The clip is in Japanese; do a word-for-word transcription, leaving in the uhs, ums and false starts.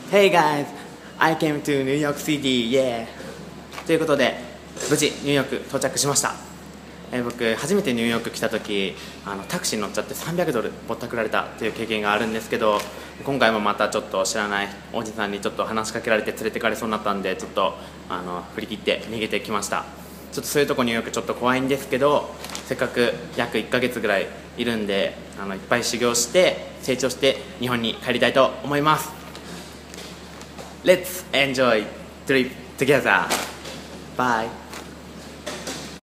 Hey guys, I came to New York City, yeah! ということで、無事ニューヨーク到着しました。えー、僕、初めてニューヨーク来た時あのタクシーに乗っちゃってさんびゃくドルぼったくられたという経験があるんですけど、今回もまたちょっと知らないおじさんにちょっと話しかけられて連れてかれそうになったんで、ちょっとあの振り切って逃げてきました。ちょっとそういうとこニューヨークちょっと怖いんですけど、せっかく約いっかげつぐらいいるんで、あのいっぱい修行して成長して日本に帰りたいと思います。 Let's enjoy trip together. Bye.